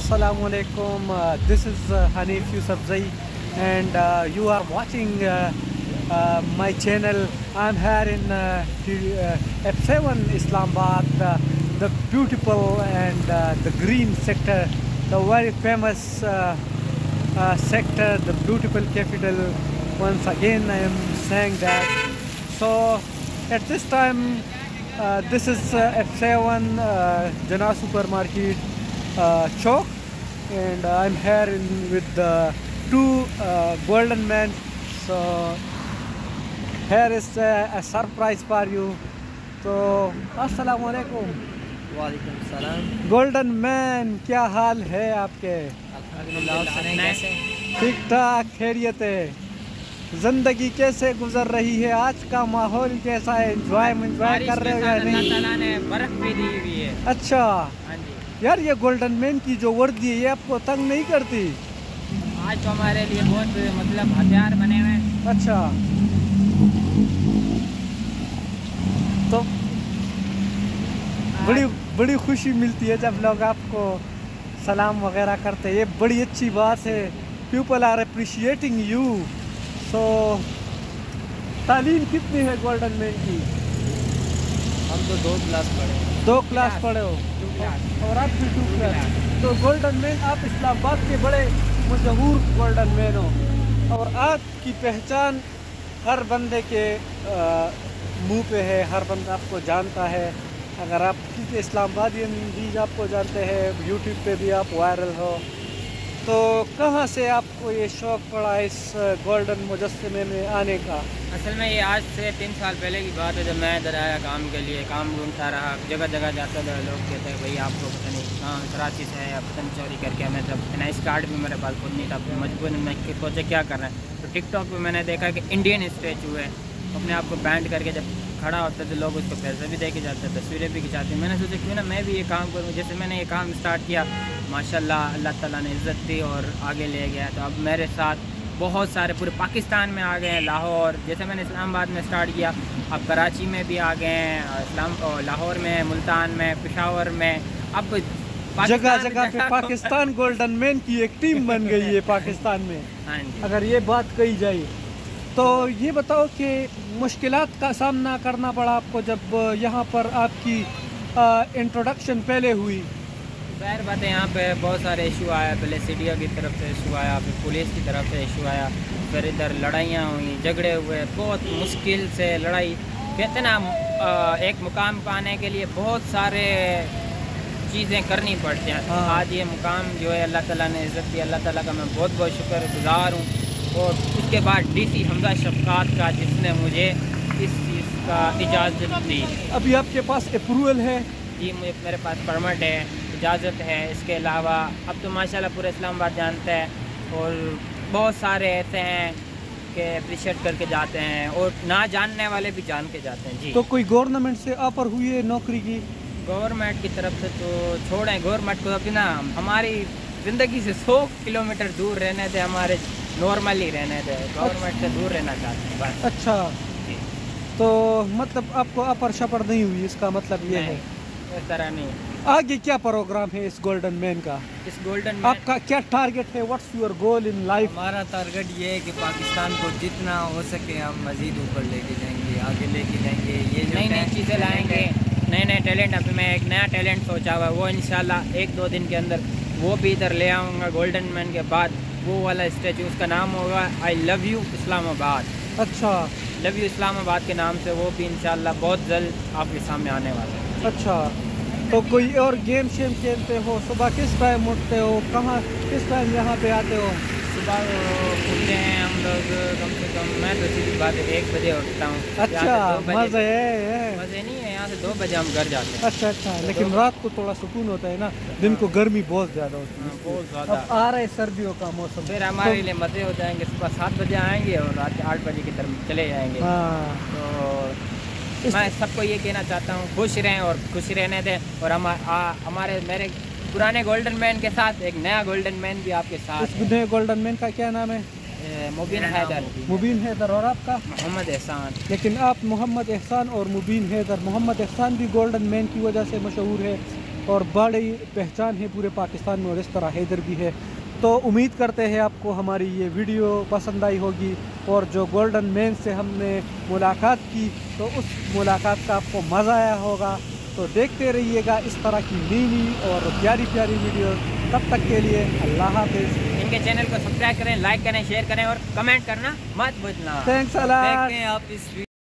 Assalamu alaikum. This is Hanif Yousafzai, and you are watching my channel. I'm here in F7 Islamabad, the beautiful and the green sector, the very famous sector, the beautiful capital. Once again, I am saying that. So, at this time, this is F7 Jana Supermarket Chowk, and I'm here with the two golden men. So here is a surprise for you. So assalamu alaikum. वालेकुम सलाम। Golden man, क्या हाल है आपके? ठीक ठाक, खैरियत है? जिंदगी कैसे गुजर रही है? आज का माहौल कैसा है? एंजॉय कर रहे हो या नहीं? अल्लाह ताला ने बर्फ भी दी हुई है। अच्छा हाँ जी। यार, ये गोल्डन मैन की जो वर्दी है, ये आपको तंग नहीं करती? आज तो हमारे लिए बहुत मतलब हथियार बने हुए हैं। अच्छा, तो बड़ी खुशी मिलती है जब लोग आपको सलाम वगैरह करते हैं। ये बड़ी अच्छी बात है। People are appreciating you. So तालीम कितनी है गोल्डन मैन की? हम तो 2 क्लास पढ़े। 2 क्लास पढ़े हो? 2 क्लास। और आप भी 2 क्लास। तो गोल्डन मैन, आप इस्लामाबाद के बड़े मशहूर गोल्डन मैन हो, और आपकी पहचान हर बंदे के मुंह पे है, हर बंदा आपको जानता है। अगर आप किसी इस्लामाबादियन भी आपको जानते हैं, यूट्यूब पे भी आप वायरल हो। तो कहाँ से आपको ये शौक़ पड़ा इस गोल्डन मुजस्समे में आने का? असल में ये आज से 3 साल पहले की बात है, जब मैं इधर आया काम के लिए। काम ढूंढता रहा, जगह जगह जाता था। लोग कहते हैं भाई आपको पता नहीं कहाँ कराची से है, या पता नहीं चोरी करके। मैं जब एनआईसी कार्ड भी मेरे पास खुद नहीं था, मजबूरन मैं सोचा क्या करना है। तो टिकटॉक पे मैंने देखा कि इंडियन स्टैचू है, अपने आप को बैंड करके जब खड़ा होता है तो लोग उसको पैसे भी दे के जाते हैं, तस्वीरें भी खिंचाते हैं। मैंने सोचा क्यों ना मैं भी ये काम करूँ। जैसे मैंने ये काम स्टार्ट किया, माशाल्लाह अल्लाह ताला ने इज़्ज़त दी और आगे ले गया। तो अब मेरे साथ बहुत सारे पूरे पाकिस्तान में आ गए हैं। लाहौर, जैसे मैंने इस्लामाबाद में स्टार्ट किया, अब कराची में भी आ गए हैं, लाहौर में, मुल्तान में, पेशावर में, अब जगह जगह पे पाकिस्तान गोल्डन मैन की एक टीम बन गई है पाकिस्तान में। हाँ जी। अगर ये बात कही जाए तो ये बताओ कि मुश्किलात का सामना करना पड़ा आपको जब यहाँ पर आपकी इंट्रोडक्शन पहले हुई? ज़ाहिर बात है, यहाँ पे बहुत सारे इशू आया। पहले सीडिया की तरफ से इशू आया, फिर पुलिस की तरफ से इशू आया, फिर इधर लड़ाइयाँ हुई, झगड़े हुए, बहुत मुश्किल से लड़ाई। कहते ना एक मुकाम पर आने के लिए बहुत सारे चीज़ें करनी पड़ती हैं। हाँ। आज ये मुकाम जो है अल्लाह ताला ने इज़्ज़त दी, अल्लाह ताला का मैं बहुत बहुत शुक्रगुज़ार हूँ। और उसके बाद डीसी हमजा शफकात का, जिसने मुझे इस चीज़ का इजाज़त दी। अभी आपके पास अप्रूवल है? जी, मेरे पास परमिट है, इजाज़त है। इसके अलावा अब तो माशाल्लाह पूरा इस्लामाबाद जानता है, और बहुत सारे ऐसे हैं कि अप्रिशिएट करके जाते हैं, और ना जानने वाले भी जान के जाते हैं। जी। तो कोई गवर्नमेंट से ऑफर हुई है नौकरी की? गवर्नमेंट की तरफ से तो छोड़ें, गवर्नमेंट को अभी ना हमारी ज़िंदगी से 100 किलोमीटर दूर रहने थे, हमारे नॉर्मली रहने थे। गवर्नमेंट से दूर रहना चाहते हैं बस। अच्छा, जी। तो मतलब आपको अपर शपर नहीं हुई, इसका मतलब ये है? इस तरह नहीं। आगे क्या प्रोग्राम है इस गोल्डन मैन का? इस गोल्डन मैन आपका क्या टारगेट है? What's your goal in life? हमारा टारगेट ये है कि पाकिस्तान को जितना हो सके हम मज़ीद ऊपर लेके जाएंगे, आगे लेके जाएंगे। ये नई नई चीज़ें लाएंगे, नए नए टैलेंट। अभी मैं एक नया टैलेंट सोचा हुआ है, वो इंशाल्लाह 1-2 दिन के अंदर वो भी इधर ले आऊँगा। गोल्डन मैन के बाद वो वाला स्टैचू, उसका नाम होगा आई लव यू इस्लामाबाद। अच्छा, लव यू इस्लामाबाद के नाम से वो भी इंशाल्लाह बहुत जल्द आपके सामने आने वाला है। अच्छा, तो कोई और गेम शेम खेलते हो? सुबह किस टाइम उठते हो? कहाँ किस टाइम यहाँ पे आते हो? सुबह उठते हैं हम लोग कम से कम, मैं तो सीधी बात है 1 बजे उठता हूँ। अच्छा, मज़े है? मज़े नहीं है, यहाँ से 2 बजे हम घर जाते हैं। अच्छा अच्छा, लेकिन रात को थोड़ा सुकून होता है ना, दिन को गर्मी बहुत ज़्यादा होती है। बहुत ज़्यादा। अब आ रहा है सर्दियों का मौसम, फिर हमारे लिए मज़े हो जाएंगे। सुबह 7 बजे आएंगे और रात के 8 बजे की तरफ चले जाएंगे। हाँ, तो मैं सबको ये कहना चाहता हूँ, खुश रहें और खुश रहने दें। और हमारे मेरे पुराने गोल्डन मैन के साथ एक नया गोल्डन मैन भी आपके साथ इस नए गोल्डन मैन का क्या नाम है? मुबीन हैदर। मुबीन हैदर। और आपका? मोहम्मद एहसान। लेकिन आप मोहम्मद एहसान और मुबीन हैदर, मोहम्मद एहसान भी गोल्डन मैन की वजह से मशहूर है, اور بڑی پہچان ہے پورے پاکستان میں، اور اس طرح حیدر بھی ہے. تو امید کرتے ہیں آپ کو ہماری یہ ویڈیو پسند آئی ہوگی، اور جو گولڈن مین سے ہم نے ملاقات کی تو اس ملاقات کا آپ کو مزہ آیا ہوگا. تو دیکھتے رہیے گا اس طرح کی نئی اور پیاری پیاری ویڈیوز. تب تک کے لیے اللہ حافظ. ان کے چینل کو سبسکرائب کریں، لائک کریں، شیئر کریں اور کمنٹ کرنا مت بھولنا. Thanks a lot. دیکھتے ہیں آپ اس